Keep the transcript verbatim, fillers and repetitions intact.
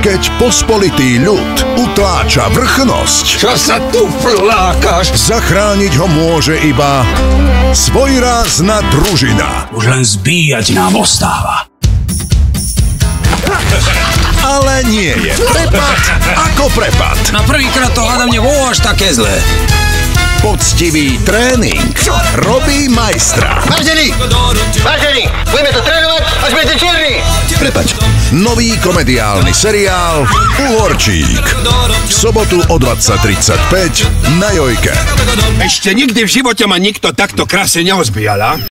Keď pospolitý ľud utláča vrchnosť, čo sa tu flákaš? Zachrániť ho môže iba svojrázna družina. Už len zbíjať nám ostáva. Ale nie je prepad ako prepad. Na prvýkrát to hádam nebolo až také zlé. Poctivý tréning robí majstra. Vážený, vážený, budeme to trénovať, až budete čierni. Prepaď. Nový komediálny seriál Uhorčík. V sobotu o dvadsať tridsaťpäť na Jojke. Ešte nikdy v živote ma nikto takto krásne neozbíjala.